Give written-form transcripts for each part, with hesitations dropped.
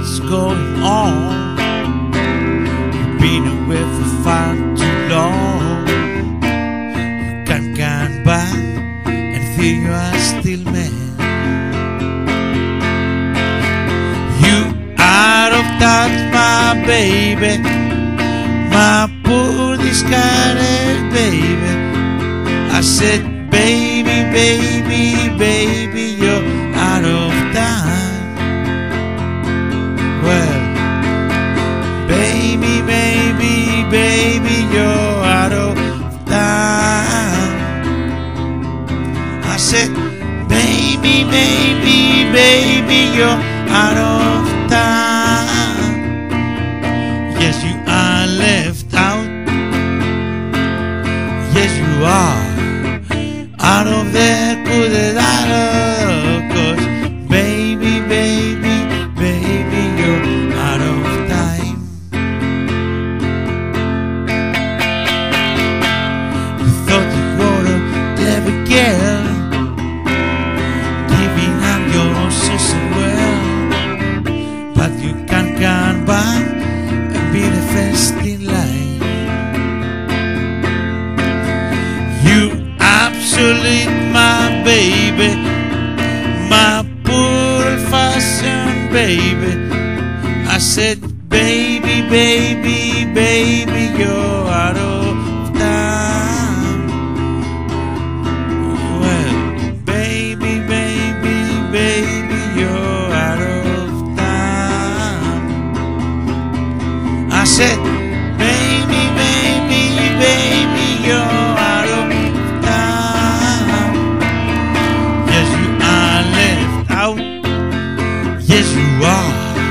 what's going on. You've been away for far too long. You can't come back and feel you are still man. You out of touch, my baby, my poor discarded baby. I said, baby, baby, baby, you're out of time. Well, baby, baby, baby, you're out of time. I said, baby, baby, baby, you're out of time. Yes, you are left out. Yes, you are out of there, put it out of, 'cause baby, baby, baby, you're out of time. You thought you were a clever girl, giving up your social well, but you can't come back and be the first in line. Absolute, my baby, my poor old-fashioned baby. I said, baby, baby, baby, you're out of time. Well, baby, baby, baby, you're out of time. I said, baby, baby, baby, you're out of time. Yes, you are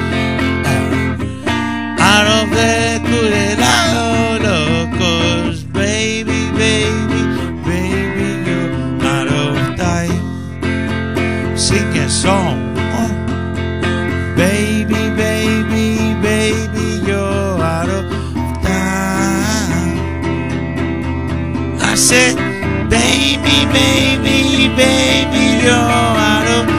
out of there to the loud, 'cause baby, baby, baby, you're out of time. Sing a song, oh. Baby, baby, baby, you're out of time. I said, baby, baby, baby, you're out of time.